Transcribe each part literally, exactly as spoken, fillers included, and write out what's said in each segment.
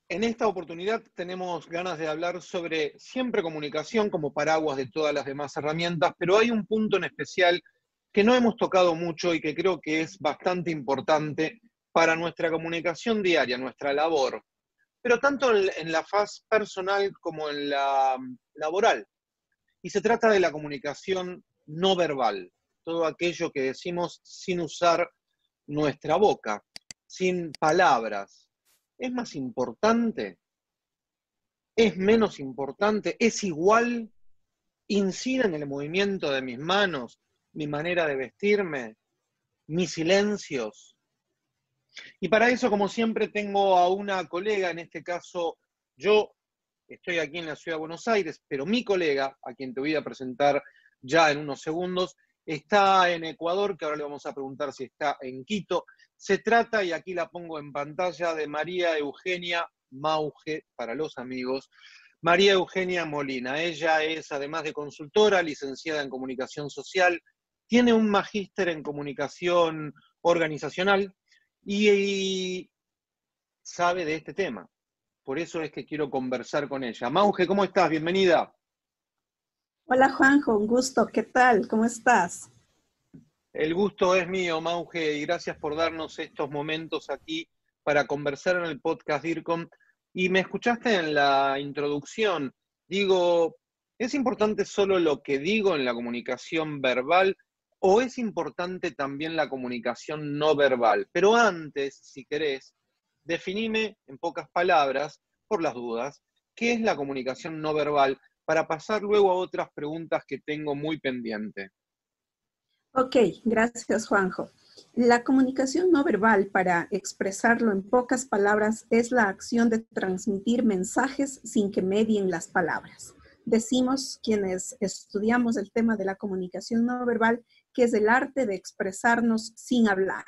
En esta oportunidad tenemos ganas de hablar sobre siempre comunicación como paraguas de todas las demás herramientas, pero hay un punto en especial que no hemos tocado mucho y que creo que es bastante importante para nuestra comunicación diaria, nuestra labor, pero tanto en la faz personal como en la laboral. Y se trata de la comunicación no verbal, todo aquello que decimos sin usar nuestra boca, sin palabras. ¿Es más importante? ¿Es menos importante? ¿Es igual? ¿Incide en el movimiento de mis manos, mi manera de vestirme, mis silencios? Y para eso, como siempre, tengo a una colega, en este caso yo estoy aquí en la ciudad de Buenos Aires, pero mi colega, a quien te voy a presentar ya en unos segundos, está en Ecuador, que ahora le vamos a preguntar si está en Quito. Se trata, y aquí la pongo en pantalla, de María Eugenia Mauge, para los amigos, María Eugenia Molina. Ella es, además de consultora, licenciada en comunicación social, tiene un magíster en comunicación organizacional y, y sabe de este tema. Por eso es que quiero conversar con ella. Mauge, ¿cómo estás? Bienvenida. Hola Juanjo, un gusto. ¿Qué tal? ¿Cómo estás? El gusto es mío, Mauge, y gracias por darnos estos momentos aquí para conversar en el podcast DIRCOM. Y me escuchaste en la introducción. Digo, ¿es importante solo lo que digo en la comunicación verbal o es importante también la comunicación no verbal? Pero antes, si querés, definime en pocas palabras, por las dudas, ¿qué es la comunicación no verbal? Para pasar luego a otras preguntas que tengo muy pendiente. Ok, gracias Juanjo. La comunicación no verbal, para expresarlo en pocas palabras, es la acción de transmitir mensajes sin que medien las palabras. Decimos, quienes estudiamos el tema de la comunicación no verbal, que es el arte de expresarnos sin hablar.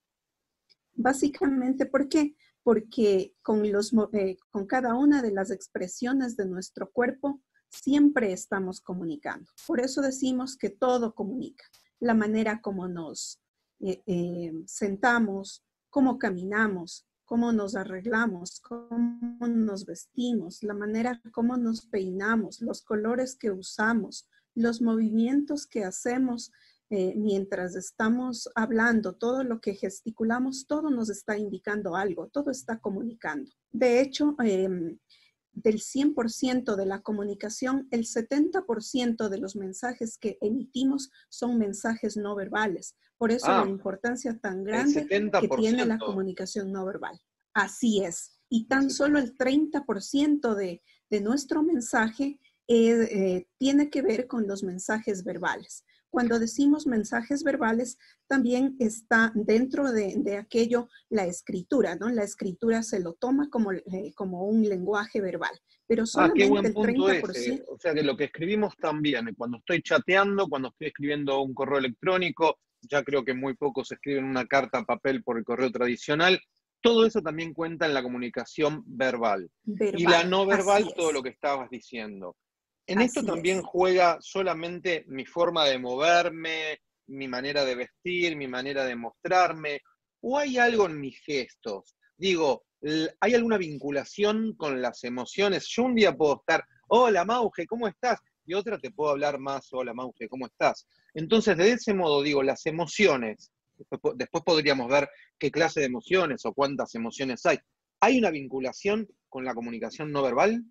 Básicamente, ¿por qué? Porque con, los, eh, con cada una de las expresiones de nuestro cuerpo siempre estamos comunicando. Por eso decimos que todo comunica. La manera como nos eh, eh, sentamos, cómo caminamos, cómo nos arreglamos, cómo nos vestimos, la manera como nos peinamos, los colores que usamos, los movimientos que hacemos eh, mientras estamos hablando, todo lo que gesticulamos, todo nos está indicando algo, todo está comunicando. De hecho, eh, del cien por ciento de la comunicación, el setenta por ciento de los mensajes que emitimos son mensajes no verbales. Por eso Ah, la importancia tan el grande setenta que por tiene la ciento. comunicación no verbal. Así es. Y tan solo el treinta por ciento de, de nuestro mensaje eh, eh, tiene que ver con los mensajes verbales. Cuando decimos mensajes verbales, también está dentro de, de aquello la escritura, ¿no? La escritura se lo toma como, eh, como un lenguaje verbal, pero Ah, qué solamente buen el punto treinta por ese. ciento. O sea que lo que escribimos también, cuando estoy chateando, cuando estoy escribiendo un correo electrónico, ya creo que muy pocos escriben una carta a papel por el correo tradicional, todo eso también cuenta en la comunicación verbal. Y la Verbal, no así verbal, todo lo es, que estabas diciendo. En esto así también es. juega solamente mi forma de moverme, mi manera de vestir, mi manera de mostrarme, o hay algo en mis gestos. Digo, ¿hay alguna vinculación con las emociones? Yo un día puedo estar, hola Mauge, ¿cómo estás? Y otra te puedo hablar más, hola Mauge, ¿cómo estás? Entonces, de ese modo, digo, las emociones, después, después podríamos ver qué clase de emociones o cuántas emociones hay. ¿Hay una vinculación con la comunicación no verbal?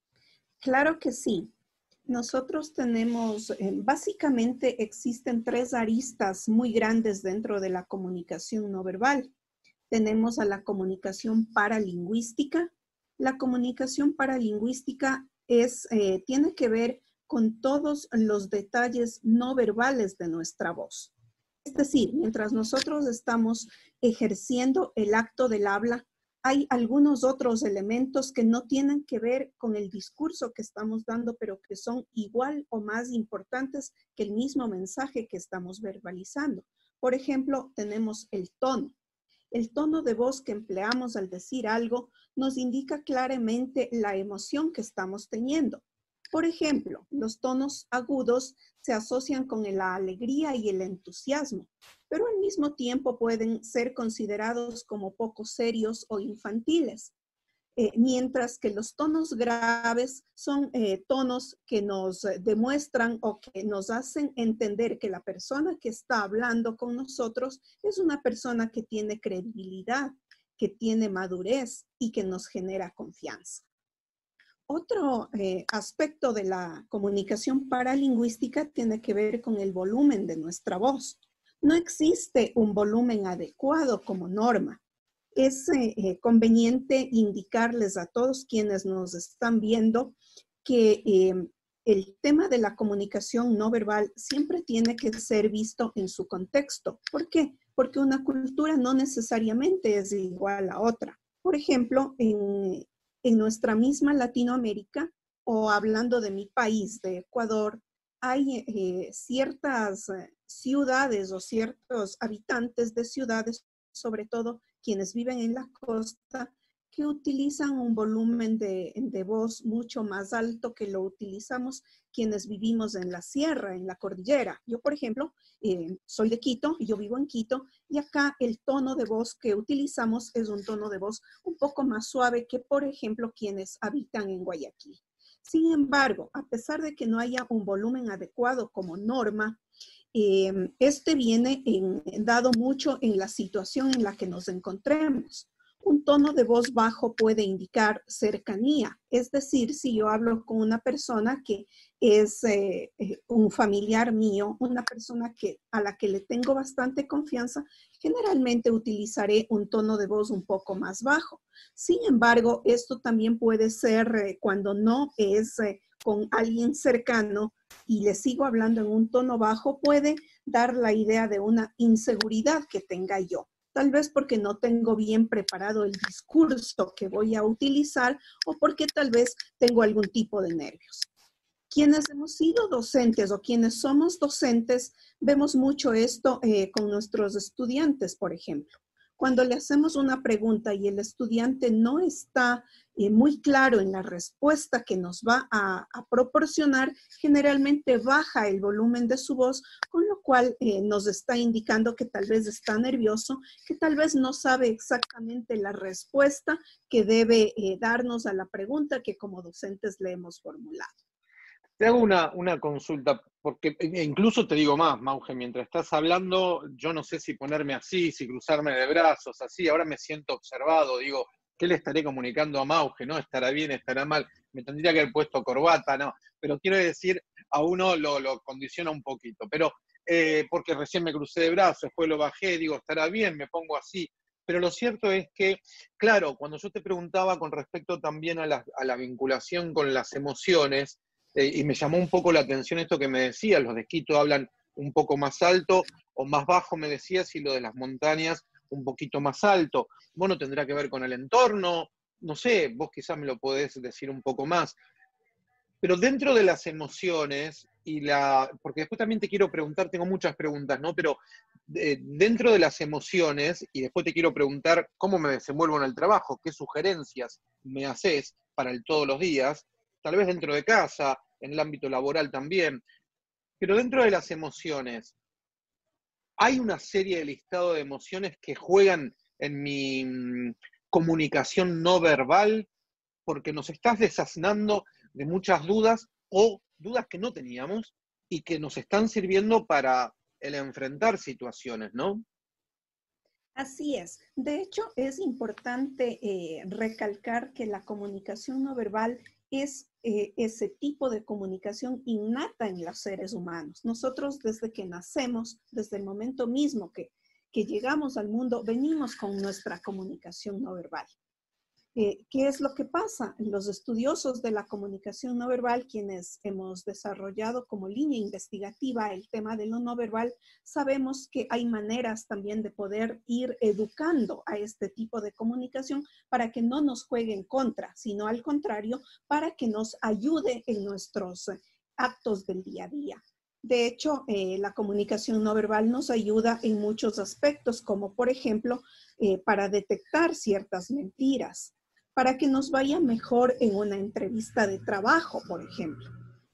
Claro que sí. Nosotros tenemos, eh, básicamente existen tres aristas muy grandes dentro de la comunicación no verbal. Tenemos a la comunicación paralingüística. La comunicación paralingüística es, eh, tiene que ver con todos los detalles no verbales de nuestra voz. Es decir, mientras nosotros estamos ejerciendo el acto del habla, hay algunos otros elementos que no tienen que ver con el discurso que estamos dando, pero que son igual o más importantes que el mismo mensaje que estamos verbalizando. Por ejemplo, tenemos el tono. El tono de voz que empleamos al decir algo nos indica claramente la emoción que estamos teniendo. Por ejemplo, los tonos agudos se asocian con la alegría y el entusiasmo, pero al mismo tiempo pueden ser considerados como poco serios o infantiles. Eh, mientras que los tonos graves son eh, tonos que nos eh, demuestran o que nos hacen entender que la persona que está hablando con nosotros es una persona que tiene credibilidad, que tiene madurez y que nos genera confianza. Otro eh, aspecto de la comunicación paralingüística tiene que ver con el volumen de nuestra voz. No existe un volumen adecuado como norma. Es eh, conveniente indicarles a todos quienes nos están viendo que eh, el tema de la comunicación no verbal siempre tiene que ser visto en su contexto. ¿Por qué? Porque una cultura no necesariamente es igual a otra. Por ejemplo, en, en nuestra misma Latinoamérica, o hablando de mi país, de Ecuador, hay eh, ciertas ciudades o ciertos habitantes de ciudades, sobre todo quienes viven en la costa, que utilizan un volumen de, de voz mucho más alto que lo utilizamos quienes vivimos en la sierra, en la cordillera. Yo, por ejemplo, eh, soy de Quito, y yo vivo en Quito, y acá el tono de voz que utilizamos es un tono de voz un poco más suave que, por ejemplo, quienes habitan en Guayaquil. Sin embargo, a pesar de que no haya un volumen adecuado como norma, eh, este viene en, dado mucho en la situación en la que nos encontremos. Un tono de voz bajo puede indicar cercanía, es decir, si yo hablo con una persona que es eh, un familiar mío, una persona que, a la que le tengo bastante confianza, generalmente utilizaré un tono de voz un poco más bajo. Sin embargo, esto también puede ser eh, cuando no es eh, con alguien cercano y le sigo hablando en un tono bajo, puede dar la idea de una inseguridad que tenga yo. Tal vez porque no tengo bien preparado el discurso que voy a utilizar o porque tal vez tengo algún tipo de nervios. Quienes hemos sido docentes o quienes somos docentes, vemos mucho esto eh, con nuestros estudiantes, por ejemplo. Cuando le hacemos una pregunta y el estudiante no está eh, muy claro en la respuesta que nos va a, a proporcionar, generalmente baja el volumen de su voz, con lo cual eh, nos está indicando que tal vez está nervioso, que tal vez no sabe exactamente la respuesta que debe eh, darnos a la pregunta que como docentes le hemos formulado. Te hago una, una consulta, porque incluso te digo más, Mauge, mientras estás hablando, yo no sé si ponerme así, si cruzarme de brazos, así, ahora me siento observado, digo, ¿qué le estaré comunicando a Mauge? ¿No? ¿Estará bien, estará mal? Me tendría que haber puesto corbata, no, pero quiero decir, a uno lo, lo condiciona un poquito, pero eh, porque recién me crucé de brazos, después lo bajé, digo, ¿estará bien? Me pongo así. Pero lo cierto es que, claro, cuando yo te preguntaba con respecto también a la, a la vinculación con las emociones, Eh, y me llamó un poco la atención esto que me decías, los de Quito hablan un poco más alto o más bajo, me decías, y lo de las montañas un poquito más alto. Bueno, tendrá que ver con el entorno, no sé, vos quizás me lo podés decir un poco más. Pero dentro de las emociones, y la, porque después también te quiero preguntar, tengo muchas preguntas, ¿no? Pero eh, dentro de las emociones, y después te quiero preguntar cómo me desenvuelvo en el trabajo, qué sugerencias me haces para el todos los días, tal vez dentro de casa, en el ámbito laboral también, pero dentro de las emociones, ¿hay una serie de listado de emociones que juegan en mi mm, comunicación no verbal? Porque nos estás desasnando de muchas dudas o dudas que no teníamos y que nos están sirviendo para el enfrentar situaciones, ¿no? Así es. De hecho, es importante eh, recalcar que la comunicación no verbal es eh, ese tipo de comunicación innata en los seres humanos. Nosotros desde que nacemos, desde el momento mismo que, que llegamos al mundo, venimos con nuestra comunicación no verbal. Eh, ¿Qué es lo que pasa? Los estudiosos de la comunicación no verbal, quienes hemos desarrollado como línea investigativa el tema de lo no verbal, sabemos que hay maneras también de poder ir educando a este tipo de comunicación para que no nos juegue en contra, sino al contrario, para que nos ayude en nuestros actos del día a día. De hecho, eh, la comunicación no verbal nos ayuda en muchos aspectos, como por ejemplo, eh, para detectar ciertas mentiras, para que nos vaya mejor en una entrevista de trabajo, por ejemplo.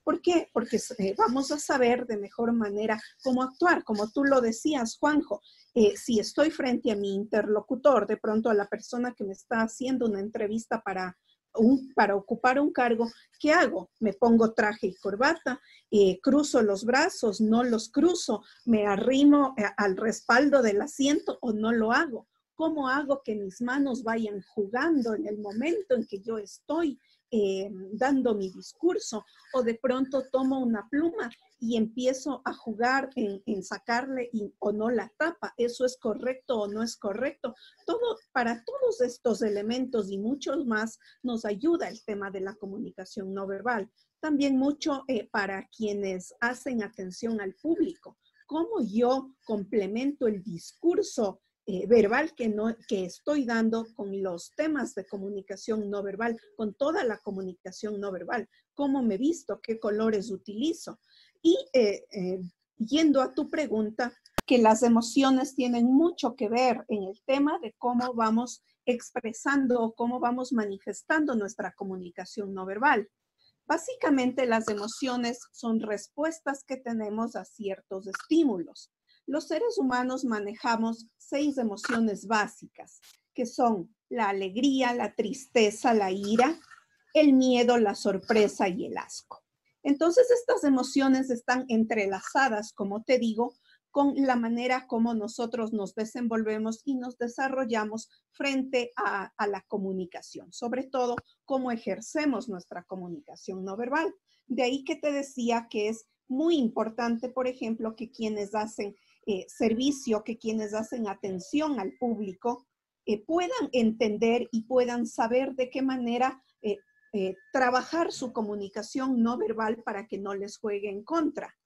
¿Por qué? Porque eh, vamos a saber de mejor manera cómo actuar. Como tú lo decías, Juanjo, eh, si estoy frente a mi interlocutor, de pronto a la persona que me está haciendo una entrevista para, un, para ocupar un cargo, ¿qué hago? Me pongo traje y corbata, eh, cruzo los brazos, no los cruzo, me arrimo eh, al respaldo del asiento o no lo hago. ¿Cómo hago que mis manos vayan jugando en el momento en que yo estoy eh, dando mi discurso? O de pronto tomo una pluma y empiezo a jugar en, en sacarle y, o no la tapa. ¿Eso es correcto o no es correcto? Todo, para todos estos elementos y muchos más nos ayuda el tema de la comunicación no verbal. También mucho eh, para quienes hacen atención al público. ¿Cómo yo complemento el discurso Eh, verbal que, no, que estoy dando con los temas de comunicación no verbal, con toda la comunicación no verbal, cómo me visto, qué colores utilizo? Y eh, eh, yendo a tu pregunta, que las emociones tienen mucho que ver en el tema de cómo vamos expresando o cómo vamos manifestando nuestra comunicación no verbal. Básicamente, las emociones son respuestas que tenemos a ciertos estímulos. Los seres humanos manejamos seis emociones básicas, que son la alegría, la tristeza, la ira, el miedo, la sorpresa y el asco. Entonces, estas emociones están entrelazadas, como te digo, con la manera como nosotros nos desenvolvemos y nos desarrollamos frente a, a la comunicación, sobre todo cómo ejercemos nuestra comunicación no verbal. De ahí que te decía que es muy importante, por ejemplo, que quienes hacen eh, servicio, que quienes hacen atención al público eh, puedan entender y puedan saber de qué manera eh, eh, trabajar su comunicación no verbal para que no les juegue en contra.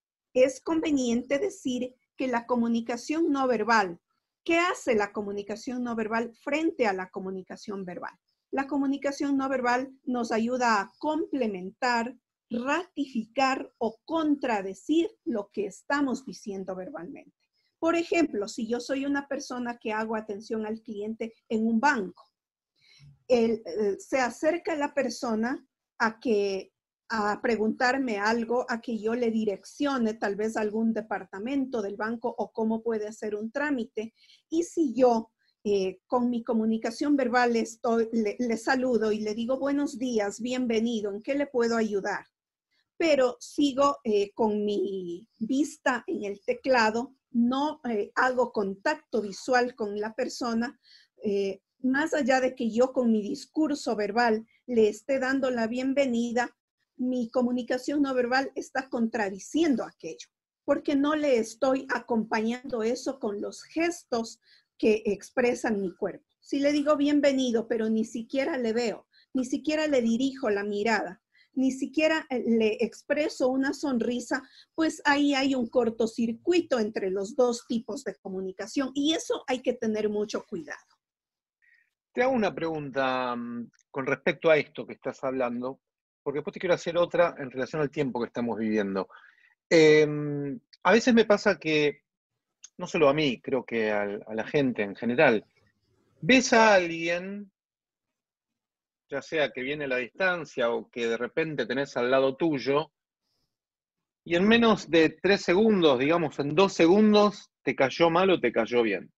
Es conveniente decir que la comunicación no verbal, ¿qué hace la comunicación no verbal frente a la comunicación verbal? La comunicación no verbal nos ayuda a complementar, ratificar o contradecir lo que estamos diciendo verbalmente. Por ejemplo, si yo soy una persona que hago atención al cliente en un banco, el, eh, se acerca la persona a que a preguntarme algo, a que yo le direccione tal vez a algún departamento del banco o cómo puede hacer un trámite. Y si yo eh, con mi comunicación verbal estoy, le, le saludo y le digo buenos días, bienvenido, ¿en qué le puedo ayudar? Pero sigo eh, con mi vista en el teclado, no eh, hago contacto visual con la persona, eh, más allá de que yo con mi discurso verbal le esté dando la bienvenida, mi comunicación no verbal está contradiciendo aquello, porque no le estoy acompañando eso con los gestos que expresan mi cuerpo. Si le digo bienvenido, pero ni siquiera le veo, ni siquiera le dirijo la mirada, ni siquiera le expreso una sonrisa, pues ahí hay un cortocircuito entre los dos tipos de comunicación y eso hay que tener mucho cuidado. Te hago una pregunta um, con respecto a esto que estás hablando, porque después te quiero hacer otra en relación al tiempo que estamos viviendo. Eh, a veces me pasa que, no solo a mí, creo que a, a la gente en general, ves a alguien, ya sea que viene a la distancia o que de repente tenés al lado tuyo, y en menos de tres segundos, digamos, en dos segundos, te cayó mal o te cayó bien.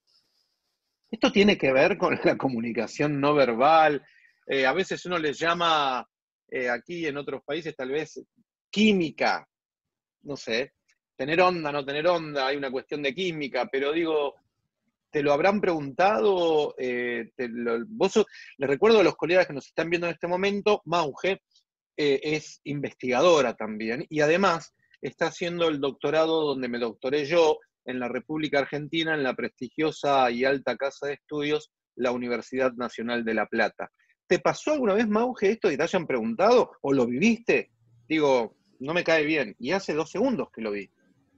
Esto tiene que ver con la comunicación no verbal. Eh, a veces uno les llama, eh, aquí en otros países tal vez, química. No sé, tener onda, no tener onda, hay una cuestión de química, pero digo, ¿te lo habrán preguntado? Eh, te lo, vos sos, les recuerdo a los colegas que nos están viendo en este momento, Mauge eh, es investigadora también y además está haciendo el doctorado donde me doctoré yo, en la República Argentina, en la prestigiosa y alta casa de estudios, la Universidad Nacional de La Plata. ¿Te pasó alguna vez, Mauge, esto y te hayan preguntado o lo viviste? Digo, no me cae bien. Y hace dos segundos que lo vi.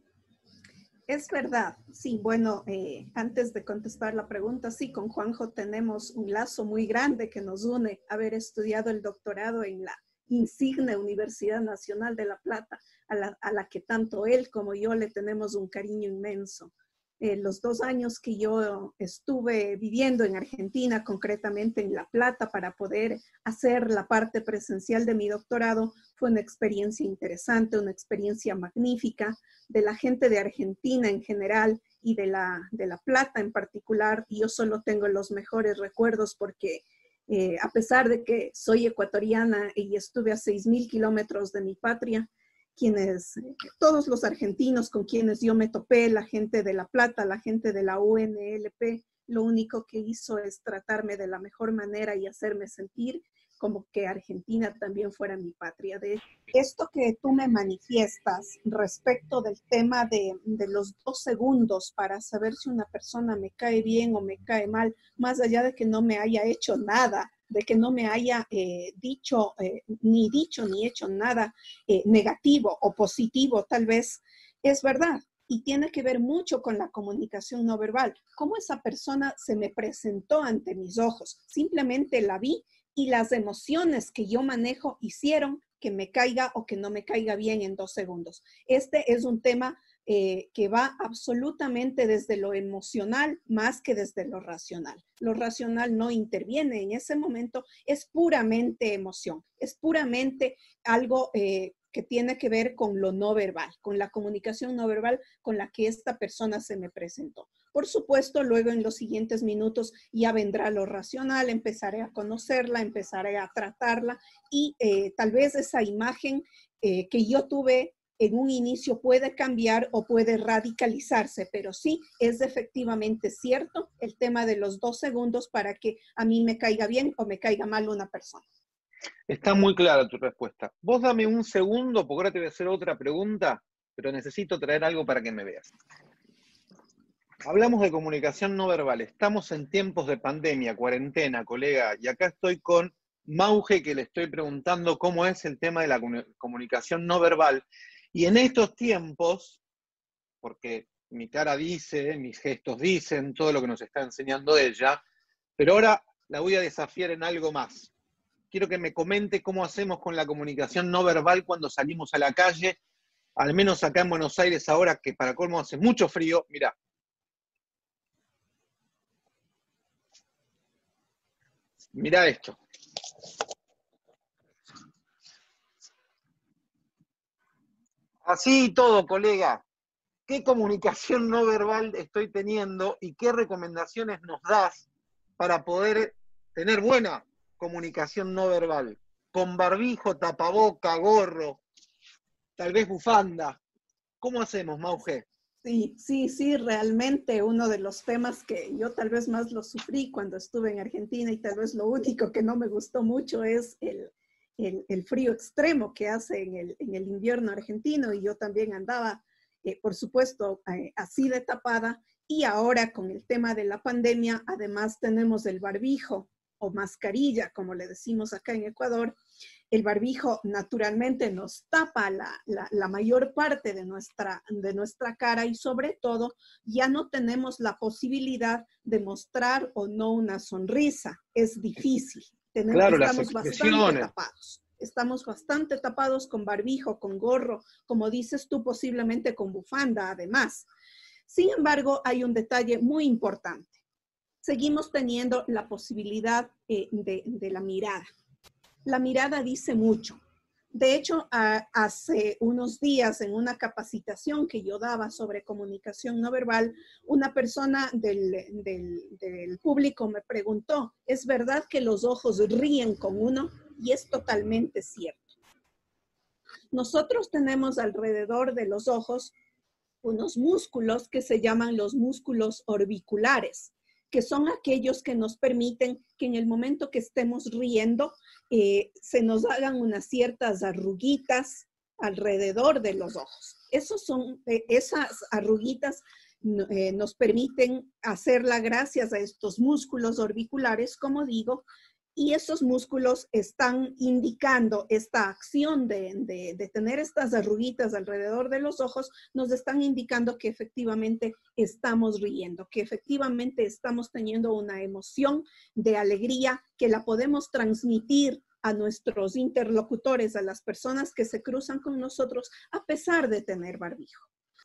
Es verdad, sí, bueno, eh, antes de contestar la pregunta, sí, con Juanjo tenemos un lazo muy grande que nos une haber estudiado el doctorado en la insigne Universidad Nacional de La Plata, a la, a la que tanto él como yo le tenemos un cariño inmenso. eh, los dos años que yo estuve viviendo en Argentina, concretamente en La Plata, para poder hacer la parte presencial de mi doctorado, fue una experiencia interesante, una experiencia magnífica de la gente de Argentina en general y de La, de La Plata en particular. Y yo solo tengo los mejores recuerdos porque eh, a pesar de que soy ecuatoriana y estuve a seis mil kilómetros de mi patria, quienes, todos los argentinos con quienes yo me topé, la gente de La Plata, la gente de la U N L P, lo único que hizo es tratarme de la mejor manera y hacerme sentir como que Argentina también fuera mi patria. De esto que tú me manifiestas respecto del tema de, de los dos segundos para saber si una persona me cae bien o me cae mal, más allá de que no me haya hecho nada, de que no me haya eh, dicho, eh, ni dicho ni hecho nada eh, negativo o positivo, tal vez, es verdad. Y tiene que ver mucho con la comunicación no verbal. Cómo esa persona se me presentó ante mis ojos. Simplemente la vi y las emociones que yo manejo hicieron que me caiga o que no me caiga bien en dos segundos. Este es un tema eh, que va absolutamente desde lo emocional más que desde lo racional. Lo racional no interviene en ese momento, es puramente emoción, es puramente algo eh, que tiene que ver con lo no verbal, con la comunicación no verbal con la que esta persona se me presentó. Por supuesto, luego en los siguientes minutos ya vendrá lo racional, empezaré a conocerla, empezaré a tratarla y eh, tal vez esa imagen eh, que yo tuve en un inicio puede cambiar o puede radicalizarse, pero sí es efectivamente cierto el tema de los dos segundos para que a mí me caiga bien o me caiga mal una persona. Está muy clara tu respuesta. Vos dame un segundo, porque ahora te voy a hacer otra pregunta, pero necesito traer algo para que me veas. Hablamos de comunicación no verbal. Estamos en tiempos de pandemia, cuarentena, colega, y acá estoy con Mauge, que le estoy preguntando cómo es el tema de la comunicación no verbal. Y en estos tiempos, porque mi cara dice, mis gestos dicen, todo lo que nos está enseñando ella, pero ahora la voy a desafiar en algo más. Quiero que me comente cómo hacemos con la comunicación no verbal cuando salimos a la calle, al menos acá en Buenos Aires ahora, que para colmo hace mucho frío. Mirá. Mirá esto. Así y todo, colega. ¿Qué comunicación no verbal estoy teniendo y qué recomendaciones nos das para poder tener buena comunicación no verbal? Con barbijo, tapaboca, gorro, tal vez bufanda. ¿Cómo hacemos, Mauge? Sí, sí, sí, realmente uno de los temas que yo tal vez más lo sufrí cuando estuve en Argentina y tal vez lo único que no me gustó mucho es el, el, el frío extremo que hace en el, en el invierno argentino y yo también andaba, eh, por supuesto, eh, así de tapada y ahora con el tema de la pandemia, además tenemos el barbijo o mascarilla, como le decimos acá en Ecuador. El barbijo naturalmente nos tapa la, la, la mayor parte de nuestra, de nuestra cara y sobre todo ya no tenemos la posibilidad de mostrar o no una sonrisa. Es difícil. Tenemos, Claro, las estamos bastante expresiones. tapados. Estamos bastante tapados con barbijo, con gorro, como dices tú, posiblemente con bufanda además. Sin embargo, hay un detalle muy importante. Seguimos teniendo la posibilidad eh, de, de la mirada. La mirada dice mucho. De hecho, a, hace unos días en una capacitación que yo daba sobre comunicación no verbal, una persona del, del, del público me preguntó, ¿es verdad que los ojos ríen con uno? Y es totalmente cierto. Nosotros tenemos alrededor de los ojos unos músculos que se llaman los músculos orbiculares, que son aquellos que nos permiten que en el momento que estemos riendo, eh, se nos hagan unas ciertas arruguitas alrededor de los ojos. Esos son, eh, esas arruguitas eh, nos permiten hacerla gracias a estos músculos orbiculares, como digo, y esos músculos están indicando esta acción de, de, de tener estas arruguitas alrededor de los ojos, nos están indicando que efectivamente estamos riendo, que efectivamente estamos teniendo una emoción de alegría que la podemos transmitir a nuestros interlocutores, a las personas que se cruzan con nosotros, a pesar de tener barbijo.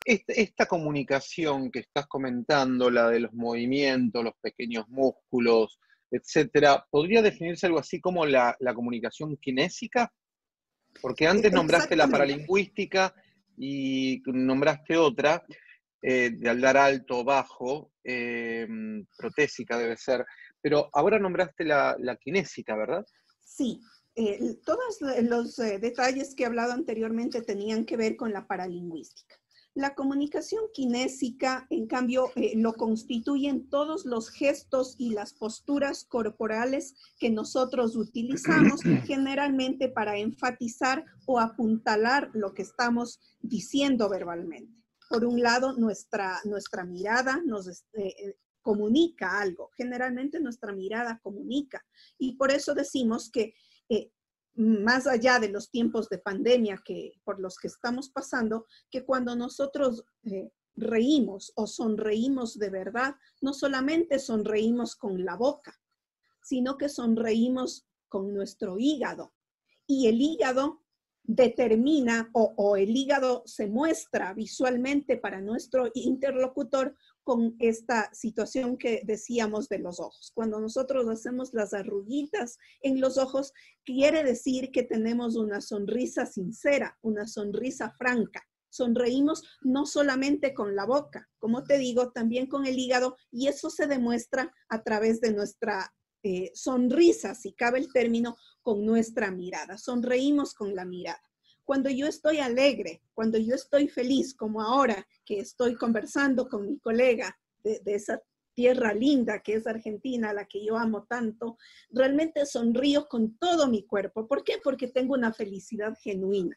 Este- esta comunicación que estás comentando, la de los movimientos, los pequeños músculos, etcétera, ¿podría definirse algo así como la, la comunicación kinésica? Porque E- antes nombraste la Exactamente. paralingüística y nombraste otra, eh, de hablar alto o bajo, eh, protésica debe ser, pero ahora nombraste la, la kinésica, ¿verdad? Sí, eh, todos los eh, detalles que he hablado anteriormente tenían que ver con la paralingüística. La comunicación kinésica, en cambio, eh, lo constituyen todos los gestos y las posturas corporales que nosotros utilizamos generalmente para enfatizar o apuntalar lo que estamos diciendo verbalmente. Por un lado, nuestra, nuestra mirada nos eh, comunica algo. Generalmente nuestra mirada comunica. Y por eso decimos que eh, más allá de los tiempos de pandemia que, por los que estamos pasando, que cuando nosotros eh, reímos o sonreímos de verdad, no solamente sonreímos con la boca, sino que sonreímos con nuestro hígado. Y el hígado determina o, o el hígado se muestra visualmente para nuestro interlocutor con esta situación que decíamos de los ojos. Cuando nosotros hacemos las arruguitas en los ojos, quiere decir que tenemos una sonrisa sincera, una sonrisa franca. Sonreímos no solamente con la boca, como te digo, también con el hígado, y eso se demuestra a través de nuestra eh, sonrisa, si cabe el término, con nuestra mirada. Sonreímos con la mirada. Cuando yo estoy alegre, cuando yo estoy feliz, como ahora que estoy conversando con mi colega de, de esa tierra linda que es Argentina, a la que yo amo tanto, realmente sonrío con todo mi cuerpo. ¿Por qué? Porque tengo una felicidad genuina.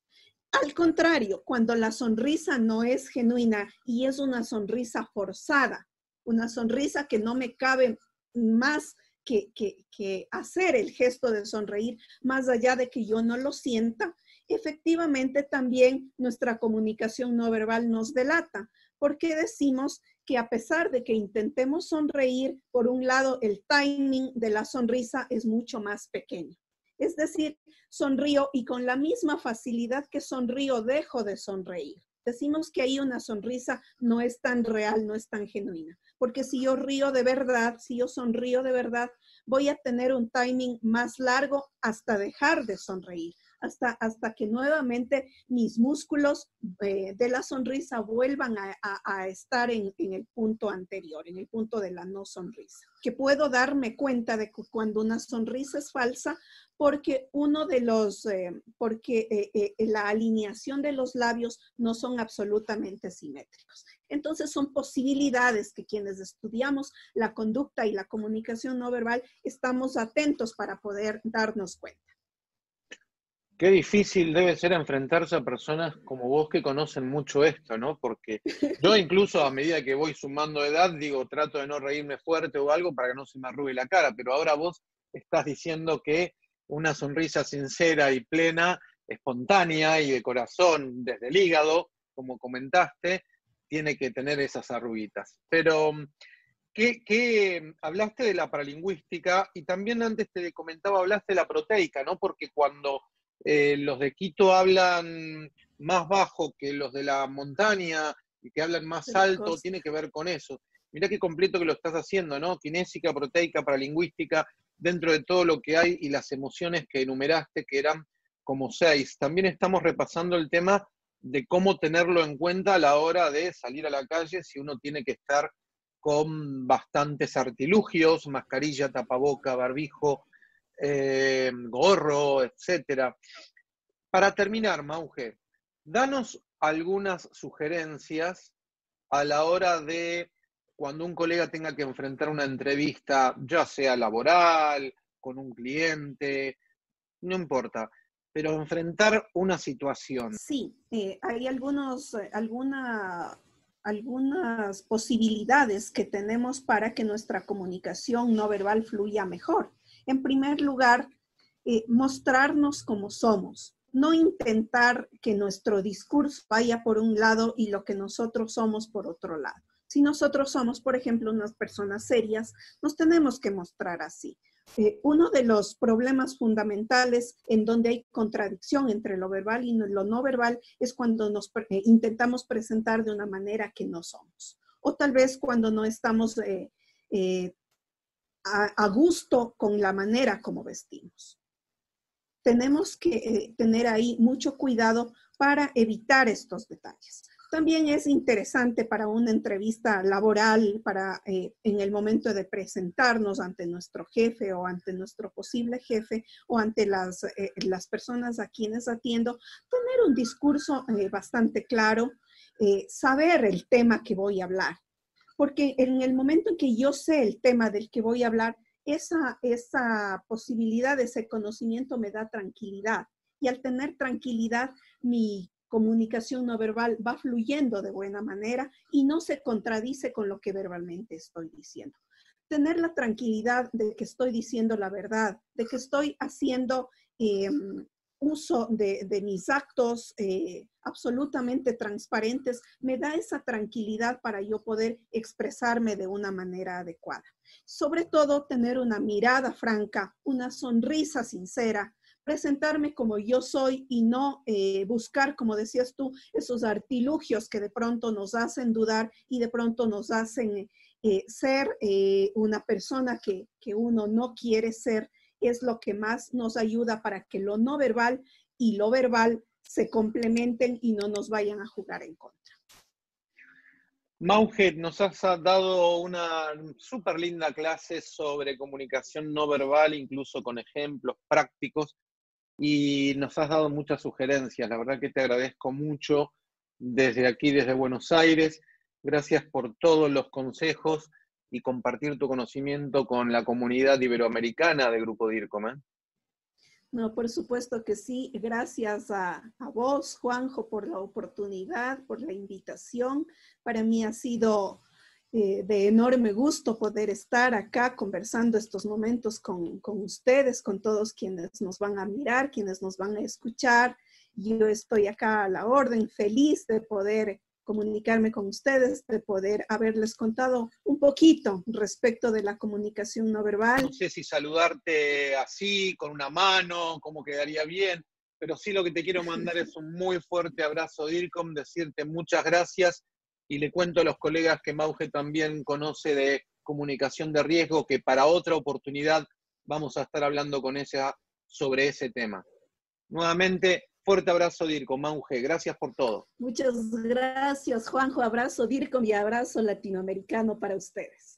Al contrario, cuando la sonrisa no es genuina y es una sonrisa forzada, una sonrisa que no me cabe más que, que, que hacer el gesto de sonreír, más allá de que yo no lo sienta, efectivamente también nuestra comunicación no verbal nos delata, porque decimos que a pesar de que intentemos sonreír, por un lado el timing de la sonrisa es mucho más pequeño. Es decir, sonrío y con la misma facilidad que sonrío dejo de sonreír. Decimos que ahí una sonrisa no es tan real, no es tan genuina, porque si yo río de verdad, si yo sonrío de verdad, voy a tener un timing más largo hasta dejar de sonreír, hasta, hasta que nuevamente mis músculos eh, de la sonrisa vuelvan a, a, a estar en, en el punto anterior, en el punto de la no sonrisa. Que puedo darme cuenta de que cuando una sonrisa es falsa, porque uno de los, eh, porque eh, eh, la alineación de los labios no son absolutamente simétricos. Entonces son posibilidades que quienes estudiamos la conducta y la comunicación no verbal estamos atentos para poder darnos cuenta. Qué difícil debe ser enfrentarse a personas como vos que conocen mucho esto, ¿no? Porque yo incluso a medida que voy sumando edad, digo, trato de no reírme fuerte o algo para que no se me arrugue la cara, pero ahora vos estás diciendo que una sonrisa sincera y plena, espontánea y de corazón, desde el hígado, como comentaste, tiene que tener esas arruguitas. Pero, ¿qué, qué, hablaste de la paralingüística y también antes te comentaba, hablaste de la proteica, ¿no? Porque cuando eh, los de Quito hablan más bajo que los de la montaña y que hablan más De la alto, costa. tiene que ver con eso. Mirá qué completo que lo estás haciendo, ¿no? Kinésica, proteica, paralingüística, dentro de todo lo que hay y las emociones que enumeraste, que eran como seis. También estamos repasando el tema de cómo tenerlo en cuenta a la hora de salir a la calle si uno tiene que estar con bastantes artilugios, mascarilla, tapaboca, barbijo, eh, gorro, etcétera. Para terminar, Mauge, danos algunas sugerencias a la hora de cuando un colega tenga que enfrentar una entrevista, ya sea laboral, con un cliente, no importa, pero enfrentar una situación. Sí, eh, hay algunos, eh, alguna, algunas posibilidades que tenemos para que nuestra comunicación no verbal fluya mejor. En primer lugar, eh, mostrarnos como somos, no intentar que nuestro discurso vaya por un lado y lo que nosotros somos por otro lado. Si nosotros somos, por ejemplo, unas personas serias, nos tenemos que mostrar así. Eh, uno de los problemas fundamentales en donde hay contradicción entre lo verbal y lo no verbal es cuando nos eh, intentamos presentar de una manera que no somos. O tal vez cuando no estamos eh, eh, a, a gusto con la manera como vestimos. Tenemos que eh, tener ahí mucho cuidado para evitar estos detalles. También es interesante para una entrevista laboral, para eh, en el momento de presentarnos ante nuestro jefe o ante nuestro posible jefe o ante las, eh, las personas a quienes atiendo, tener un discurso eh, bastante claro, eh, saber el tema que voy a hablar. Porque en el momento en que yo sé el tema del que voy a hablar, esa, esa posibilidad, ese conocimiento me da tranquilidad. Y al tener tranquilidad, mi comunicación no verbal va fluyendo de buena manera y no se contradice con lo que verbalmente estoy diciendo. Tener la tranquilidad de que estoy diciendo la verdad, de que estoy haciendo eh, uso de, de mis actos eh, absolutamente transparentes, me da esa tranquilidad para yo poder expresarme de una manera adecuada. Sobre todo, tener una mirada franca, una sonrisa sincera, presentarme como yo soy y no eh, buscar, como decías tú, esos artilugios que de pronto nos hacen dudar y de pronto nos hacen eh, ser eh, una persona que, que uno no quiere ser, es lo que más nos ayuda para que lo no verbal y lo verbal se complementen y no nos vayan a jugar en contra. Mauge, nos has dado una súper linda clase sobre comunicación no verbal, incluso con ejemplos prácticos, y nos has dado muchas sugerencias. La verdad que te agradezco mucho desde aquí, desde Buenos Aires. Gracias por todos los consejos y compartir tu conocimiento con la comunidad iberoamericana de Grupo DIRCOM, ¿eh? No, por supuesto que sí. Gracias a, a vos, Juanjo, por la oportunidad, por la invitación. Para mí ha sido eh, de enorme gusto poder estar acá conversando estos momentos con, con ustedes, con todos quienes nos van a mirar, quienes nos van a escuchar. Yo estoy acá a la orden, feliz de poder comunicarme con ustedes, de poder haberles contado un poquito respecto de la comunicación no verbal. No sé si saludarte así, con una mano, cómo quedaría bien, pero sí lo que te quiero mandar es un muy fuerte abrazo, DIRCOM, decirte muchas gracias y le cuento a los colegas que Mauge también conoce de comunicación de riesgo, que para otra oportunidad vamos a estar hablando con ella sobre ese tema. Nuevamente, fuerte abrazo, DIRCOM, Mauge, gracias por todo. Muchas gracias, Juanjo. Abrazo, DIRCOM, y abrazo latinoamericano para ustedes.